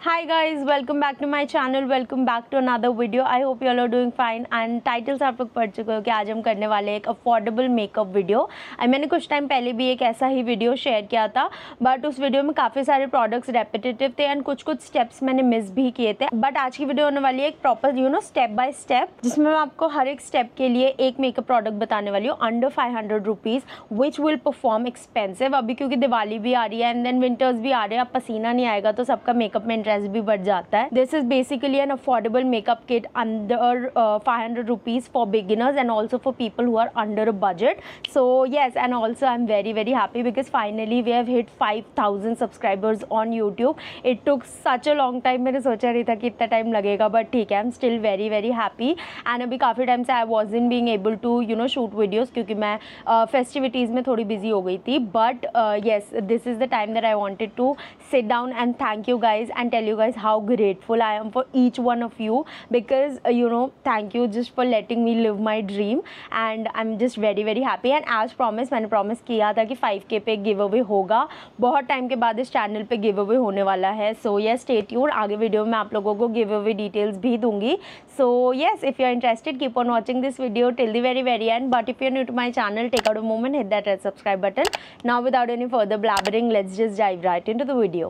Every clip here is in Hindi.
Hi guys, welcome back to my channel, welcome back to another video. I hope you all are doing fine and title से आप लोग पढ़ चुके हो कि आज हम करने वाले एक अफोर्डेबल मेकअप वीडियो। मैंने कुछ टाइम पहले भी एक ऐसा ही वीडियो शेयर किया था, बट उस वीडियो में काफ़ी सारे प्रोडक्ट्स रेपिटेटिव थे एंड कुछ स्टेप्स मैंने मिस भी किए थे। बट आज की वीडियो होने वाली है एक प्रॉपर स्टेप बाय स्टेप, जिसमें मैं आपको हर एक स्टेप के लिए एक मेकअप प्रोडक्ट बताने वाली हूँ under 500 rupees, which will perform expensive. अभी क्योंकि दिवाली भी आ रही है एंड देन विंटर्स भी आ रहे हैं, अब पसीना नहीं आएगा तो सबका मेकअप में इंटरेस्ट भी बढ़ जाता है। This is basically an affordable makeup kit under 500 rupees for beginners and also for people who are under a budget. So yes, and also I am very happy because finally we have hit 5000 subscribers on YouTube. It took such a long time, मैंने सोचा नहीं था कि इतना टाइम लगेगा, बट ठीक है, I am still very happy. And अभी काफ़ी टाइम से I wasn't being able to shoot videos क्योंकि मैं फेस्टिविटीज़ में थोड़ी बिजी हो गई थी। But yes, this is the time that I wanted to sit down and thank you guys and tell you guys how grateful I am for each one of you because thank you just for letting me live my dream and I'm just very happy। and as promised, मैंने promise किया था कि 5K पे गिव अवे होगा। बहुत टाइम के बाद इस चैनल पे गिव अवे होने वाला है। सो येस, स्टे ट्यून्ड, आगे वीडियो में आप लोगों को गिव अवे डिटेल्स भी दूंगी। So yes, if you are interested keep on watching this video till the very end, but if you are new to my channel, take out a moment, hit that red subscribe button. Now without any further blabbering, let's just dive right into the video।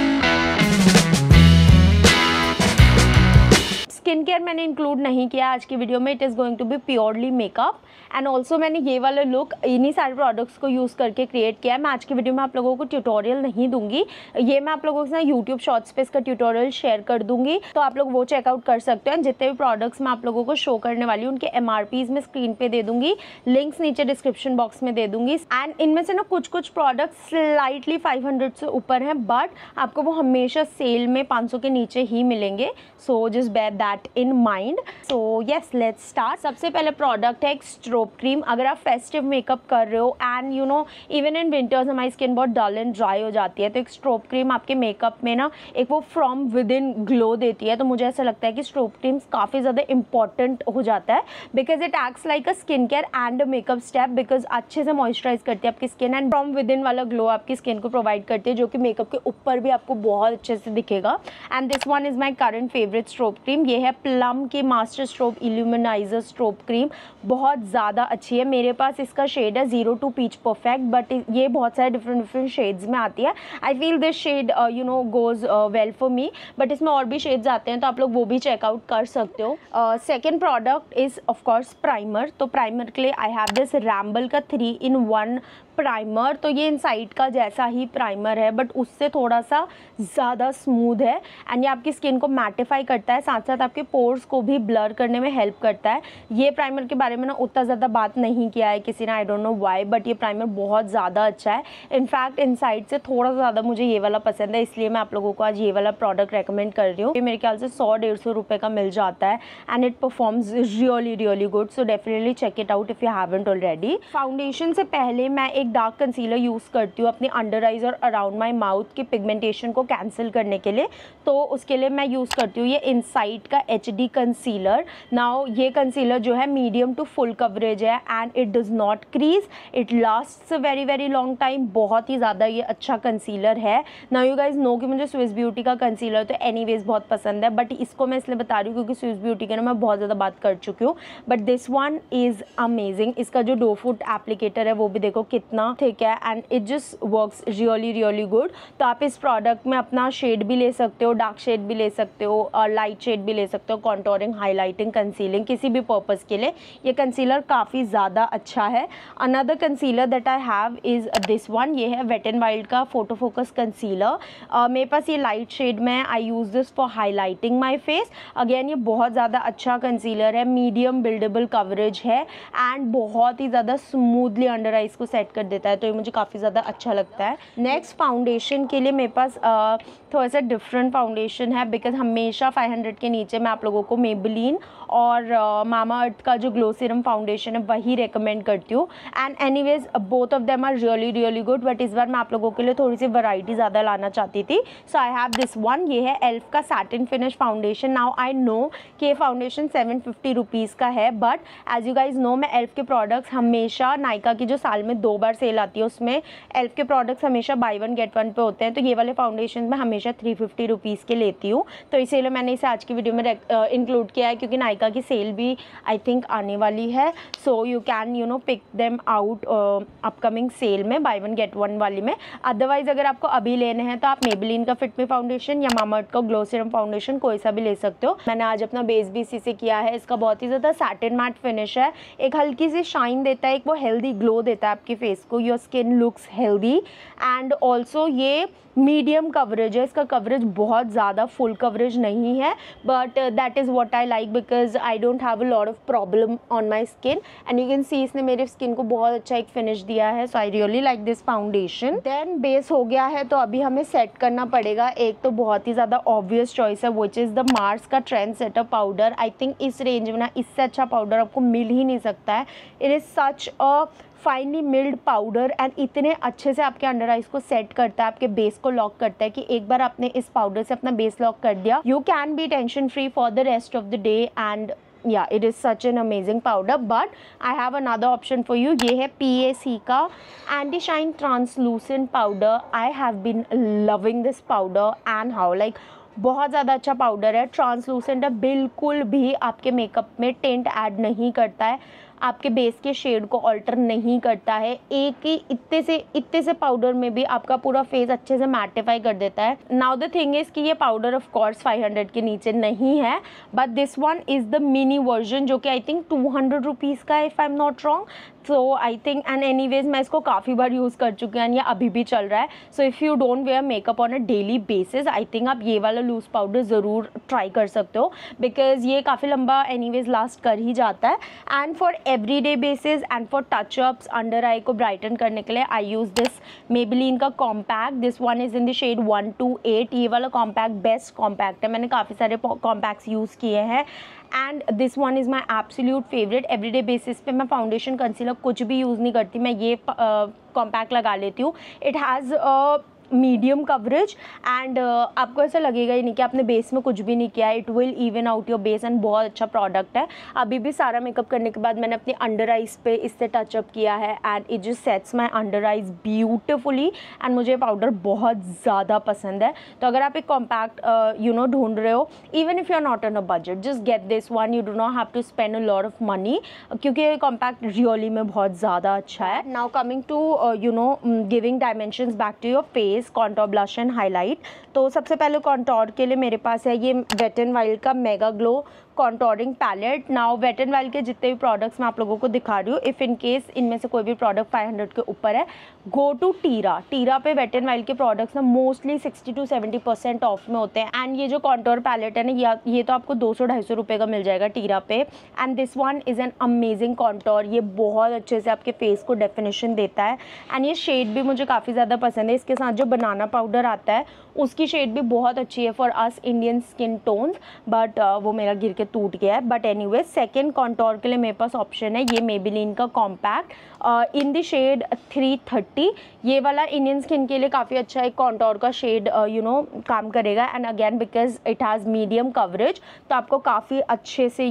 Skin care मैंने इंक्लूड नहीं किया आज की वीडियो में। It is going to be purely makeup and also मैंने ये वाला लुक इन्हीं सारे प्रोडक्ट्स को यूज़ करके क्रिएट किया है। मैं आज की वीडियो में आप लोगों को ट्यूटोरियल नहीं दूंगी, ये मैं आप लोगों के साथ यूट्यूब शॉर्ट्स पे इसका ट्यूटोरियल शेयर कर दूंगी, तो आप लोग वो चेकआउट कर सकते हैं। जितने भी प्रोडक्ट्स मैं आप लोगों को शो करने वाली हूँ उनके MRPs में स्क्रीन पे दे दूंगी, लिंक्स नीचे डिस्क्रिप्शन बॉक्स में दे दूंगी। एंड इनमें से ना कुछ प्रोडक्ट्स स्लाइटली 500 से ऊपर हैं, बट आपको वो हमेशा सेल में 500 के नीचे ही मिलेंगे। So just bear that in mind. So yes, let's start. सबसे पहले प्रोडक्ट है एक स्ट्रोब क्रीम। अगर आप फेस्टिव मेकअप कर रहे हो एंड इवन इन विंटर्स हमारी स्किन बहुत डल एंड ड्राई हो जाती है, तो एक स्ट्रोब क्रीम आपके मेकअप में ना एक वो फ्रॉम विद इन ग्लो देती है। तो मुझे ऐसा लगता है कि स्ट्रोब क्रीम काफ़ी ज़्यादा इंपॉर्टेंट हो जाता है because it acts like a skin care and a makeup step, because अच्छे से मॉइस्चराइज करती है आपकी skin and from within वाला ग्लो आपकी स्किन को प्रोवाइड करती है, जो कि मेकअप के ऊपर भी आपको बहुत अच्छे से दिखेगा। And this one is my current favourite strobe cream. ये है प्लम की master strobe illuminizer strobe cream. बहुत ज़्यादा अच्छी है। मेरे पास इसका शेड है 02 पीच परफेक्ट, बट ये बहुत सारे डिफरेंट शेड्स में आती है। I feel this shade goes well for me, but इसमें और भी शेड्स आते हैं तो आप लोग वो भी चेकआउट कर सकते हो। Second product is of course primer. तो प्राइमर के लिए आई हैव दिस रैम्बल का 3-in-1 प्राइमर। तो ये इनसाइड का जैसा ही प्राइमर है, बट उससे थोड़ा सा ज़्यादा स्मूथ है एंड ये आपकी स्किन को मैटिफाई करता है, साथ साथ आपके पोर्स को भी ब्लर करने में हेल्प करता है। ये प्राइमर के बारे में ना उतना ज़्यादा बात नहीं किया है किसी ने, I don't know why, but ये प्राइमर बहुत ज़्यादा अच्छा है। इनफैक्ट इनसाइड से थोड़ा ज़्यादा मुझे ये वाला पसंद है, इसलिए मैं आप लोगों को आज ये वाला प्रोडक्ट रेकमेंड कर रही हूँ। ये मेरे ख्याल से 100-150 रुपये का मिल जाता है and it performs really good. So definitely check it out if you haven't already. Foundation से पहले मैं एक डार्क कंसीलर यूज़ करती हूँ अपनी अंडर आइज और अराउंड माई माउथ की पिगमेंटेशन को कैंसिल करने के लिए। तो उसके लिए मैं यूज़ करती हूँ ये इनसाइड का HD कंसीलर। नाउ ये कंसीलर जो है मीडियम टू फुल कवरेज है and it does not crease, it lasts very long time. बहुत ही ज़्यादा ये अच्छा कंसीलर है। नाउ यू गाइज नो कि मुझे स्विस ब्यूटी का कंसीलर तो एनीवेज बहुत पसंद है, बट इसको मैं इसलिए बता रही हूँ क्योंकि स्विस ब्यूटी के ना मैं बहुत ज़्यादा बात कर चुकी हूँ, but this one is amazing. इसका जो डो फूट एप्लीकेटर है वो भी देखो कितना थिक है and it just works really good. तो आप इस प्रोडक्ट में अपना शेड भी ले सकते हो, डार्क शेड भी ले सकते हो और लाइट शेड भी ले सकते हो, कॉन्टोरिंग, हाईलाइटिंग, कंसीलिंग, किसी भी पर्पज़ के लिए ये कंसीलर काफ़ी ज़्यादा अच्छा है। Another concealer that I have is this one. ये है वेट एंड वाइल्ड का फोटो फोकस कंसीलर। मेरे पास ये लाइट शेड में, I use this for highlighting my face. Again ये बहुत ज़्यादा अच्छा कंसीलर है, मीडियम बिल्डेबल कवरेज है एंड बहुत ही ज़्यादा स्मूथली अंडर आइज को सेट कर देता है, तो ये मुझे काफ़ी ज़्यादा अच्छा लगता है। नेक्स्ट फाउंडेशन के लिए मेरे पास थोड़ा सा डिफरेंट फाउंडेशन है बिकॉज हमेशा 500 के नीचे मैं आप लोगों को मेबेलिन और मामा अर्थ का जो ग्लो सीरम फाउंडेशन है वही रेकमेंड करती हूँ। And anyways both of them are really good, but इस बार मैं आप लोगों के लिए थोड़ी सी वैरायटी ज़्यादा लाना चाहती थी। So I have this one. ये है एल्फ का satin finish foundation. Now I know कि ये फाउंडेशन 750 रुपीज़ का है, but as you guys know मैं एल्फ के प्रोडक्ट्स हमेशा नायका की जो साल में 2 बार सेल आती है, उसमें एल्फ के प्रोडक्ट्स हमेशा बाई 1 गेट 1 पे होते हैं, तो ये वाले फाउंडेशन मैं हमेशा 350 रुपीज़ के लेती हूँ, तो इसीलिए मैंने इसे आज की वीडियो में इंक्लूड किया है, क्योंकि नायका की सेल भी आई थिंक आने वाली है, सो you can pick them out upcoming sale में, बाई 1 गेट 1 वाली में। अदरवाइज अगर आपको अभी लेने हैं तो आप मेबेलिन का फिट मी फाउंडेशन या मामाअर्थ का ग्लो सीरम फाउंडेशन कोई सा भी ले सकते हो। मैंने आज अपना बेस भी इसी से किया है, इसका बहुत ही ज़्यादा सैटिन मैट फिनिश है, एक हल्की सी शाइन देता है, एक वो हेल्दी ग्लो देता है आपके फेस को, your skin looks healthy and also ये मीडियम कवरेज है, इसका कवरेज बहुत ज़्यादा फुल कवरेज नहीं है, but that is what I like because I don't have a lot of problem on my skin and you can see इसने मेरे स्किन को बहुत अच्छा एक फिनिश दिया है, so I really like this foundation. Then base हो गया है, तो अभी हमें सेट करना पड़ेगा, एक तो बहुत ही ज़्यादा ऑब्वियस चॉइस है विच इज़ द मार्स का trend setter powder. I think इस रेंज में ना इससे अच्छा पाउडर आपको मिल ही नहीं सकता है, it is such a finely milled powder and इतने अच्छे से आपके अंडर आइज को सेट करता है, आपके बेस को लॉक करता है कि एक बार आपने इस पाउडर से अपना बेस लॉक कर दिया, you can be tension free for the rest of the day and yeah, it is such an amazing powder. But I have another option for you. ये है PAC का anti shine translucent powder. I have been loving this powder and how like बहुत ज़्यादा अच्छा पाउडर है, ट्रांसलूसेंट है, बिल्कुल भी आपके मेकअप में टिंट ऐड नहीं करता है, आपके बेस के शेड को ऑल्टर नहीं करता है, एक ही इतने से पाउडर में भी आपका पूरा फेस अच्छे से मैटिफाई कर देता है। नाउ द थिंग इज़ कि ये पाउडर ऑफ कोर्स 500 के नीचे नहीं है, but this one is the mini version जो कि आई थिंक 200 रुपीज़ का है if I am not wrong. So I think and anyways मैं इसको काफ़ी बार यूज़ कर चुकी हूँ, ये अभी भी चल रहा है। So if you don't wear makeup on a daily basis, I think आप ये वाला लूज़ पाउडर ज़रूर ट्राई कर सकते हो, बिकॉज ये काफ़ी लंबा एनीवेज लास्ट कर ही जाता है। And for everyday basis and for touchups under eye को ब्राइटन करने के लिए आई यूज़ दिस मेबेलिन का compact, this one is in the shade 128। ये वाला कॉम्पैक्ट बेस्ट कॉम्पैक्ट है, मैंने काफ़ी सारे कॉम्पैक्ट्स यूज़ किए हैं and this one is my absolute favourite. Everyday basis पे मैं फाउंडेशन कंसीलर कुछ भी यूज़ नहीं करती, मैं ये कॉम्पैक्ट लगा लेती हूँ। It has medium coverage and आपको ऐसा लगेगा ही नहीं कि आपने बेस में कुछ भी नहीं किया है, it will even out your base and बहुत अच्छा प्रोडक्ट है। अभी भी सारा मेकअप करने के बाद मैंने अपने अंडर आइज़ पे इससे टचअप किया है and it just sets my under eyes beautifully and मुझे पाउडर बहुत ज़्यादा पसंद है। तो अगर आप एक कॉम्पैक्ट ढूंढ रहे हो, even if you are not on a budget, just get this one, you do not have to spend a lot of money, क्योंकि ये कॉम्पैक्ट रियली में बहुत ज़्यादा अच्छा है। Now coming to giving dimensions back to your face, contour blush and highlight. तो सबसे पहले कॉन्टोर के लिए मेरे पास है ये वेट एंड वाइल्ड का mega glow contouring palette. Now Wet and Wild के जितने भी प्रोडक्ट्स मैं आप लोगों को दिखा रही हूँ, इफ़ इन केस इनमें से कोई भी प्रोडक्ट 500 के ऊपर है, गो टू टीरा पे वेट एंड वाइल्ड के प्रोडक्ट्स ना मोस्टली 60 to 70% ऑफ में होते हैं। एंड ये जो कॉन्टोर पैलेट है ना, ये तो आपको 200-250 रुपये का मिल जाएगा टीरा पे। And this one is an amazing contour, ये बहुत अच्छे से आपके फेस को डेफिनेशन देता है एंड ये शेड भी मुझे काफ़ी ज़्यादा पसंद है। इसके साथ जो बनाना पाउडर आता है उसकी शेड भी बहुत अच्छी है for us Indian skin tones, but वो मेरा गिर के टूट गया है। बट एनीवे सेकेंड कॉन्टोर के लिए मेरे पास ऑप्शन है ये मेबेलिन का कॉम्पैक्ट इन द शेड 330। ये वाला इंडियन स्किन के लिए काफ़ी अच्छा एक कॉन्टोर का शेड काम करेगा and again because it has medium coverage, तो आपको काफ़ी अच्छे से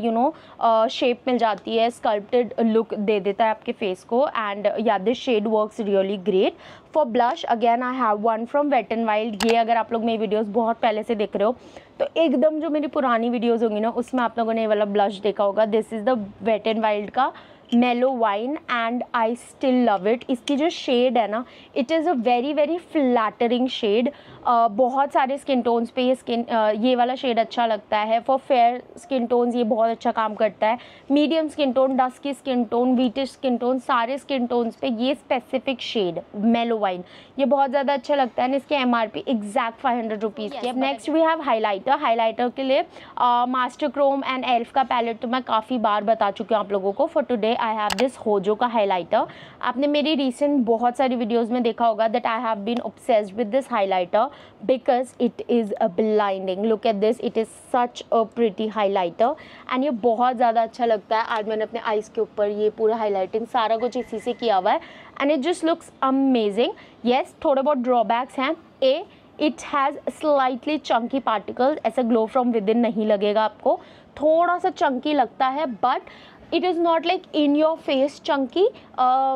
शेप मिल जाती है, स्कल्प्टेड लुक दे देता है आपके फेस को and yeah this shade works really great. For blush again I have one from wet and wild. ये अगर आप लोग मेरी वीडियोस बहुत पहले से देख रहे हो तो एकदम जो मेरी पुरानी वीडियोस होंगी ना, उसमें आप लोगों ने ये वाला ब्लश देखा होगा। This is the wet and wild का mellow wine and I still love it. इसकी जो शेड है ना, it is a very very flattering shade. बहुत सारे स्किन टोन्स पे ये वाला शेड अच्छा लगता है। फॉर फेयर स्किन टोन्स ये बहुत अच्छा काम करता है। Medium skin tone, dusky skin tone, wheatish skin tone, सारे स्किन टोन्स पे ये स्पेसिफिक शेड मेलो वाइन ये बहुत ज़्यादा अच्छा लगता है। इसकी MRP एग्जैक्ट 500 रुपीज़ की है। नेक्स्ट वी हैव हाईलाइटर के लिए मास्टर क्रोम एंड एल्फ का पैलेट तो मैं काफ़ी बार बता चुकी हूँ आप लोगों को। For today I have this Hojo का हाईलाइटर। आपने मेरी रिसेंट बहुत सारी वीडियोज़ में देखा होगा that I have been obsessed with this highlighter because it is a blinding. Look at this, it is such a pretty highlighter and ये बहुत ज़्यादा अच्छा लगता है। आज मैंने अपने आईज़ के ऊपर ये पूरा हाईलाइटिंग सारा कुछ इसी से किया हुआ है and it just looks amazing. Yes, थोड़े बहुत ड्रॉबैक्स हैं। it has slightly chunky particles, ऐसा ग्लो फ्रॉम विद इन नहीं लगेगा आपको, थोड़ा सा चंकी लगता है but it is not like in your face chunky.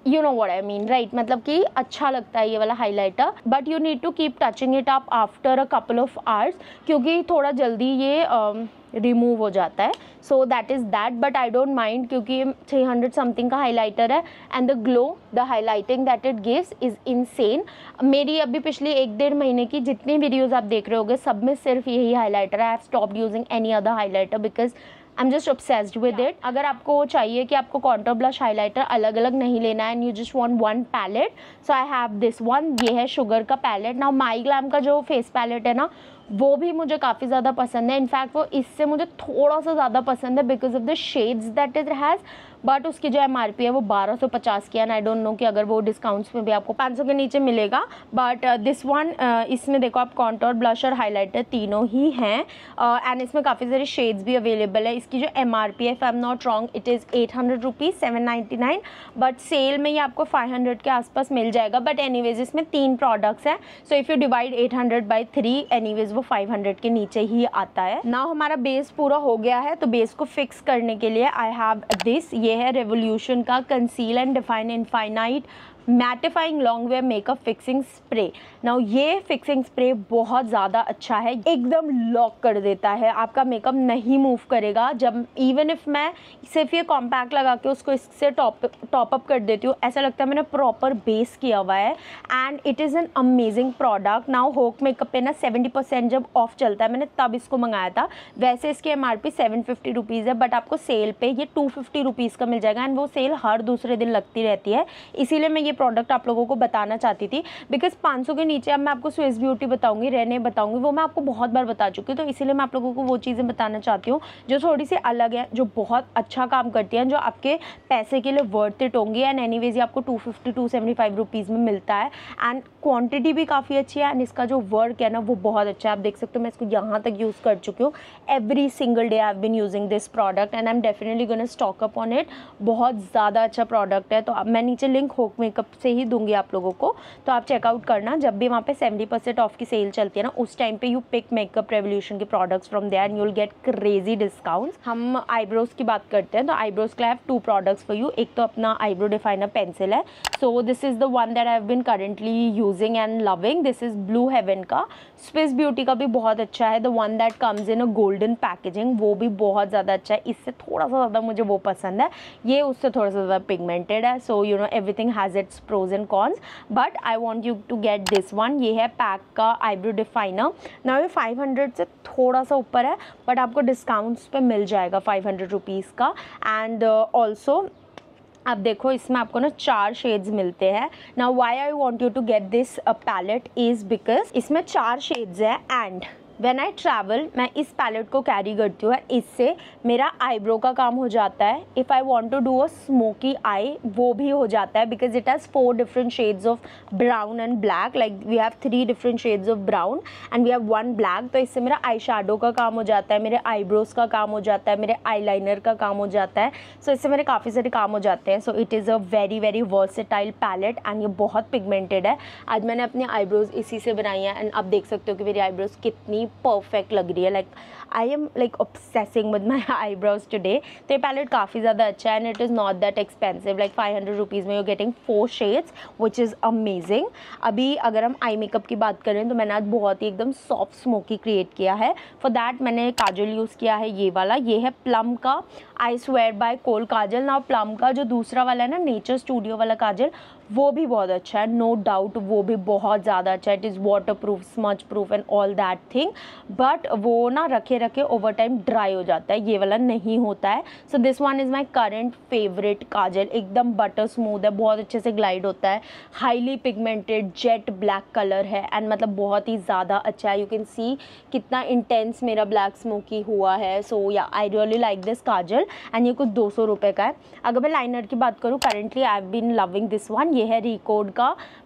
You know what I mean, right, मतलब कि अच्छा लगता है ये वाला highlighter, but you need to keep touching it up after a couple of hours, क्योंकि थोड़ा जल्दी ये रिमूव हो जाता है. So that is that, but I don't mind, क्योंकि 300 समथिंग का हाइलाइटर है and the glow, the highlighting that it gives is insane. मेरी अभी पिछली 1-1.5 महीने की जितनी वीडियोज़ आप देख रहे होगे सब में सिर्फ यही हाइलाइटर है. I have stopped using any other highlighter because I am just obsessed with it. अगर आपको चाहिए कि आपको कॉन्टूर ब्लश हाइलाइटर अलग अलग नहीं लेना है and you just want one palette, so I have this one. ये है शुगर का पैलेट. नाउ माई ग्लैम का जो फेस पैलेट है ना, वो भी मुझे काफ़ी ज़्यादा पसंद है. इनफैक्ट वो इससे मुझे थोड़ा सा ज़्यादा पसंद है because of the shades that it has, but उसकी जो MRP है वो 1250 की है. एंड आई डोंट नो कि अगर वो डिस्काउंट्स में भी आपको 500 के नीचे मिलेगा. बट दिस वन, इसमें देखो आप कॉन्टूर ब्लश और हाइलाइटर तीनों ही हैं एंड इसमें काफ़ी सारे शेड्स भी अवेलेबल है. इसकी जो MRP है, if I am not wrong, it is 800 rupees, 799, but sale में ये आपको 500 के आसपास मिल जाएगा. बट एनीवेज इसमें 3 प्रोडक्ट्स हैं, so if you divide 800 by 3, anyways वो 500 के नीचे ही आता है. नाउ हमारा बेस पूरा हो गया है, तो बेस को फिक्स करने के लिए आई हैव दिस. ये है रेवोल्यूशन का conceal and define infinite mattifying long wear makeup fixing spray. Now ये फिक्सिंग स्प्रे बहुत ज़्यादा अच्छा है, एकदम लॉक कर देता है, आपका मेकअप नहीं मूव करेगा. जब इवन इफ़ मैं सिर्फ ये कॉम्पैक्ट लगा के उसको इससे टॉप अप कर देती हूँ, ऐसा लगता है मैंने प्रॉपर बेस किया हुआ है. And it is an amazing product. Now होक मेकअप पे ना 70% जब ऑफ चलता है, मैंने तब इसको मंगाया था. वैसे इसकी MRP 750 रुपीज़ है, बट आपको सेल पे ये 250 रुपीज़ का मिल जाएगा. एंड वो सेल हर दूसरे दिन लगती रहती है, इसीलिए मैं ये प्रोडक्ट आप लोगों को बताना चाहती थी. बिकॉज 500 के नीचे अब मैं आपको स्विस ब्यूटी बताऊंगी, रहने बताऊंगी, वो मैं आपको बहुत बार बता चुकी हूँ. तो इसीलिए मैं आप लोगों को वो चीज़ें बताना चाहती हूँ जो थोड़ी सी अलग है, जो बहुत अच्छा काम करती हैं, जो आपके पैसे के लिए वर्थ इट होंगी. एंड एनीवेज ये आपको 250-275 रुपीज़ में मिलता है. एंड क्वांटिटी भी काफ़ी अच्छी है. एंड इसका जो वर्क है ना वो बहुत अच्छा है. आप देख सकते हो मैं इसको यहाँ तक यूज़ कर चुकी हूँ. Every single day I have been using this product and I am definitely gonna stock up on it. बहुत ज़्यादा अच्छा प्रोडक्ट है. तो अब मैं नीचे लिंक होक मेकअप से ही दूंगी आप लोगों को, तो आप चेकआउट करना. जब भी वहाँ पे 70% ऑफ की सेल चलती है ना, उस टाइम पे यू पिक मेकअप रेवोल्यूशन के products from there and you will get crazy discounts. हम आईब्रोज की बात करते हैं, तो आईब्रोज के लिए I have 2 products for you. एक तो अपना आईब्रो डिफाइनर पेंसिल है, so this is the one that I have been currently using and loving. This is Blue Heaven का. स्विस ब्यूटी का भी बहुत अच्छा है, the one that comes in a golden packaging, वो भी बहुत ज़्यादा अच्छा है. इससे थोड़ा सा ज़्यादा मुझे वो पसंद है, ये उससे थोड़ा सा ज़्यादा पिगमेंटेड है. सो you know everything has its pros and cons, but I want you to get this one. ये है पैक का आईब्रो डिफाइनर. ना ये 500 से थोड़ा सा ऊपर है, बट आपको डिस्काउंट्स पे मिल जाएगा 500 रुपीज़ का. एंड ऑल्सो अब देखो इसमें आपको ना 4 शेड्स मिलते हैं. Now why I want you to get this palette is because इसमें 4 शेड्स हैं. एंड व्हेन आई ट्रैवल मैं इस पैलेट को कैरी करती हूँ. इससे मेरा आईब्रो का काम हो जाता है. If I want to do a smoky eye, वो भी हो जाता है because it has 4 different shades of brown and black. Like we have 3 different shades of brown and we have 1 black. तो इससे मेरा आई शैडो का काम हो जाता है, मेरे आईब्रोज का काम हो जाता है, मेरे आईलाइनर का काम हो जाता है. सो इससे मेरे काफ़ी सारे काम हो जाते हैं. So it is a very very versatile palette and ये बहुत पिगमेंटेड है. आज मैंने अपनी आईब्रोज इसी से बनाई है एंड आप देख सकते हो कि मेरी आईब्रोज कितनी परफेक्ट लग रही है. Like I am like obsessing with my eyebrows today. तो ये पैलेट काफ़ी ज़्यादा अच्छा है and it is not that expensive. Like 500 rupees में you getting 4 shades which is amazing. अभी अगर हम आई मेकअप की बात करें तो मैंने आज बहुत ही एकदम सॉफ्ट स्मोकी क्रिएट किया है. फॉर दैट मैंने काजल यूज़ किया है, ये वाला. ये है प्लम का आई स्वेयर बाय कोल काजल. ना प्लम का जो दूसरा वाला है ना, नेचर स्टूडियो वाला काजल, वो भी बहुत अच्छा है, नो डाउट वो भी बहुत ज़्यादा अच्छा है. It is waterproof, smudge proof and all that thing. But वो ना रखे रखे ओवर टाइम ड्राई हो जाता है, ये वाला नहीं होता है. So this one is my current favourite kajal. एकदम बटर स्मूथ है, बहुत अच्छे से ग्लाइड होता है, highly pigmented jet black colour है एंड मतलब बहुत ही ज़्यादा अच्छा है. यू कैन सी कितना इंटेंस मेरा ब्लैक स्मोकी हुआ है. So yeah I really like this kajal and ये कुछ 200 रुपये का है. अगर मैं लाइनर की बात करूँ, currently I have been loving this one. ये है रिकोड का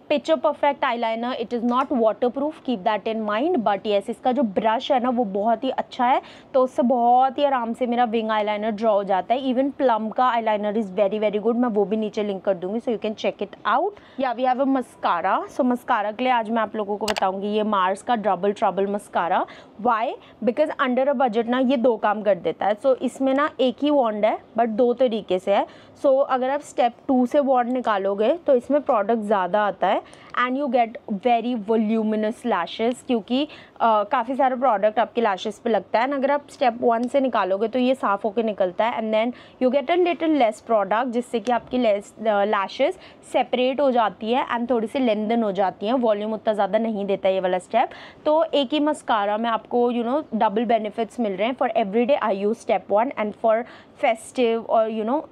picture perfect eyeliner, it is not waterproof, keep that in mind, but yes इसका जो ब्रश है ना वो बहुत ही अच्छा है, तो उससे बहुत ही आराम से मेरा विंग आईलाइनर ड्रॉ हो जाता है। इवन प्लम का eyeliner is very very good, मैं वो भी नीचे लिंक कर दूंगी, so you can check it out. Yeah we have a mascara. So mascara के लिए आज मैं आप लोगों को बताऊंगी ये मार्स का double trouble mascara. Why? Because under a budget ना ये 2 काम कर देता है। सो इसमें ना एक ही वॉन्ड है बट 2 तरीके से है। सो अगर आप स्टेप 2 से वॉन्ड निकालोगे तो इसमें प्रोडक्ट ज़्यादा आता है and you get very voluminous lashes, क्योंकि काफ़ी सारा प्रोडक्ट आपके लैशेस पे लगता है एंड अगर आप स्टेप 1 से निकालोगे तो ये साफ़ होकर निकलता है and then you get a little less product, जिससे कि आपकी लैशेस सेपरेट हो जाती है एंड थोड़ी सी लेंथन हो जाती हैं। वॉल्यूम उतना ज़्यादा नहीं देता ये वाला स्टेप। तो एक ही मस्कारा में आपको डबल बेनिफिट्स मिल रहे हैं। For everyday I use step 1 and for festive or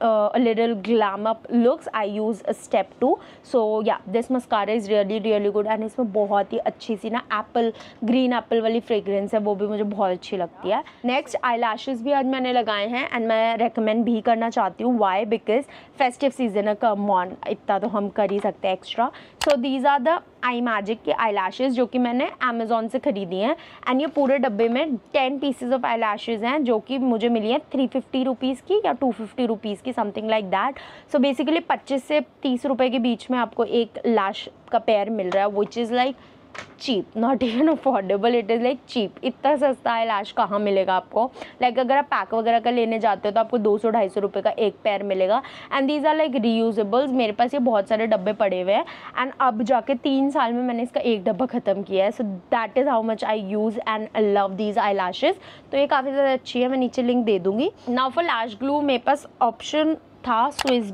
a little glam up looks I use a step 2. So yeah, this mascara is really really good and इसमें बहुत ही अच्छी सी ना ग्रीन एप्पल वाली फ्रेग्रेंस है, वो भी मुझे बहुत अच्छी लगती है। नेक्स्ट आई लैशेज़ भी आज मैंने लगाए हैं एंड मैं रेकमेंड भी करना चाहती हूँ। वाई? बिकॉज फेस्टिव सीजन है, कम ऑन, इतना तो हम कर ही सकते हैं extra. So these are the eye magic के आई लैशेज़ जो कि मैंने अमेज़ॉन से ख़रीदी हैं एंड ये पूरे डब्बे में 10 पीसेज ऑफ आई लैशेज़ हैं जो कि मुझे मिली हैं 350 रुपीज़ की या 250 रुपीज़ की, something like that. So basically 25 से 30 रुपये के बीच में आपको एक लैश का पेयर मिल रहा है, which is like cheap, not even affordable, it is like cheap. इतना सस्ता आई लैश कहाँ मिलेगा आपको? लाइक अगर आप पैक वगैरह का लेने जाते हो तो आपको 200-250 रुपये का एक पेयर मिलेगा and these are like reusables. मेरे पास ये बहुत सारे डब्बे पड़े हुए हैं एंड अब जाके 3 साल में मैंने इसका एक डब्बा ख़त्म किया है। So that is how much I use and I love these eyelashes. तो ये काफ़ी ज़्यादा अच्छी है, मैं नीचे लिंक दे दूँगी। नाउ फॉर लैश ग्लू मेरे पास ऑप्शन था स्विस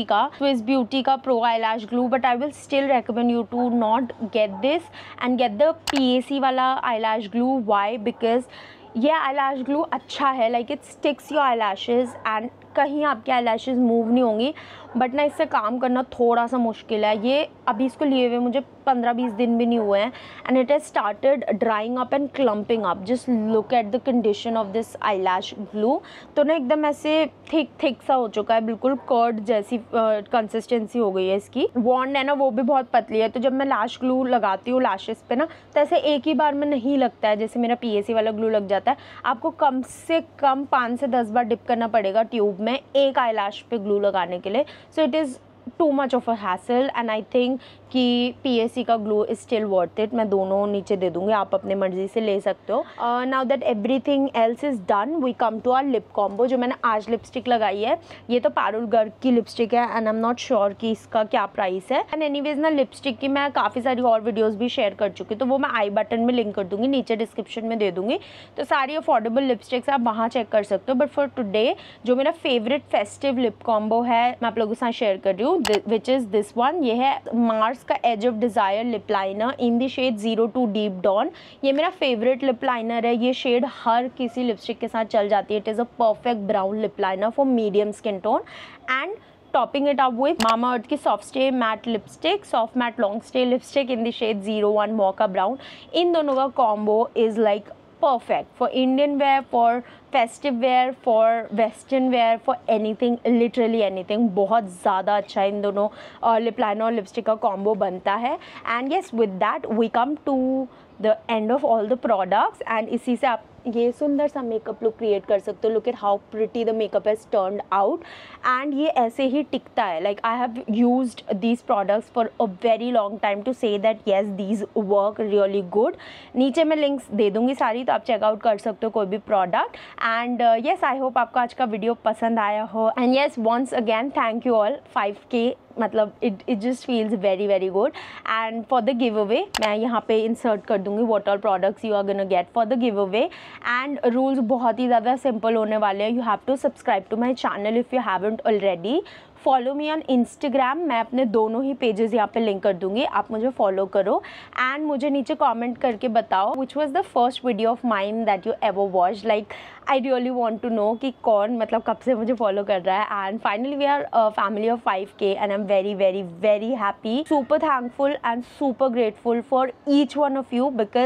ब्यूटी का pro eyelash glue, but I will still recommend you to not get this and get the PAC वाला eyelash glue. Why? Because ये आई लैश ग्लू अच्छा है, like it sticks your eyelashes and कहीं आपके आई लैशेज़ मूव नहीं होंगी, बट ना इससे काम करना थोड़ा सा मुश्किल है। ये अभी इसको लिए हुए मुझे 15-20 दिन भी नहीं हुए हैं and it has started drying up and clumping up. Just look at the condition of this eyelash glue. तो ना एकदम ऐसे थिक सा हो चुका है, बिल्कुल कर्ड जैसी कंसिस्टेंसी हो गई है इसकी। वॉन्ड है ना वो भी बहुत पतली है, तो जब मैं लैश ग्लू लगाती हूँ लैशेज़ पे ना तो ऐसे एक ही बार में नहीं लगता है जैसे मेरा PAC वाला ग्लू लग जाता है। आपको कम से कम 5 से 10 बार डिप करना पड़ेगा ट्यूब में एक आई लैश पे ग्लू लगाने के लिए। So it is too much of a hassle and I think कि PAC का glue is still worth it. मैं दोनों नीचे दे दूँगी, आप अपने मर्जी से ले सकते हो। Now that everything else is done, we come to our lip combo. जो मैंने आज लिपस्टिक लगाई है ये तो पारुल गर्ग की लिपस्टिक है and I am not sure कि इसका क्या प्राइस है। एंड एनीवेज ना लिपस्टिक की मैं काफ़ी सारी और वीडियोज़ भी शेयर कर चुकी, तो वो मैं आई बटन में लिंक कर दूँगी, नीचे डिस्क्रिप्शन में दे दूँगी। तो सारी अफोर्डेबल लिपस्टिक्स आप वहाँ चेक कर सकते हो। बट फॉर टुडे जो मेरा फेवरेट फेस्टिव लिप कॉम्बो है मैं आप लोगों के साथ शेयर कर रही हूँ, विच इज़ दिस वन। ये है मार्स का edge of desire lip liner in the shade 02 deep dawn. ये मेरा फेवरेट लिप लाइनर है, ये शेड हर किसी लिपस्टिक के साथ चल जाती है। It is a perfect brown lip liner for medium skin tone and topping it up with Mamaearth की soft stay matte lipstick, soft matte long stay lipstick in the shade 01 mocha brown. इन दोनों का combo is like perfect for Indian wear, for festive wear, for western wear, for anything, literally anything। बहुत ज़्यादा अच्छा इन दोनों लिप लाइनर और लिपस्टिक का कॉम्बो बनता है। And yes with that we come to the end of all the products and इसी से आप ये सुंदर सा मेकअप लुक क्रिएट कर सकते हो। Look at how pretty the makeup has turned out and ये ऐसे ही टिकता है। Like I have used these products for a very long time to say that yes these work really good. नीचे मैं लिंक्स दे दूँगी सारी, तो आप चेकआउट कर सकते हो कोई भी product. And yes I hope आपको आज का वीडियो पसंद आया हो and yes once again thank you all. 5K मतलब it just feels very very good. And for the give away मैं यहाँ पे इंसर्ट कर दूँगी what all products you are gonna get for the give away. And rules बहुत ही ज़्यादा सिंपल होने वाले हैं। You have to subscribe to my channel if you haven't already. Follow me on Instagram, मैं अपने दोनों ही पेजेस यहाँ पे लिंक कर दूँगी, आप मुझे फॉलो करो। एंड मुझे नीचे कमेंट करके बताओ which was the first video of mine that you ever watch. Like I really want to know कि कौन मतलब कब से मुझे फॉलो कर रहा है। And finally we are family of 5K and I am very very very happy, super thankful and super grateful for each one of you because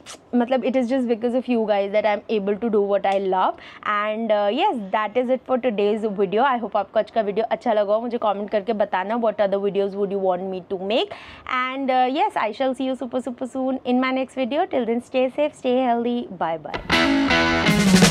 मतलब it is just because of you guys that I'm able to do what I love. And yes, that is it for today's video. I hope आपको आज का वीडियो अच्छा लगा हो. मुझे कमेंट करके बताना what other videos would you want me to make. And yes, I shall see you super soon in my next video. Till then, stay safe, stay healthy. Bye bye.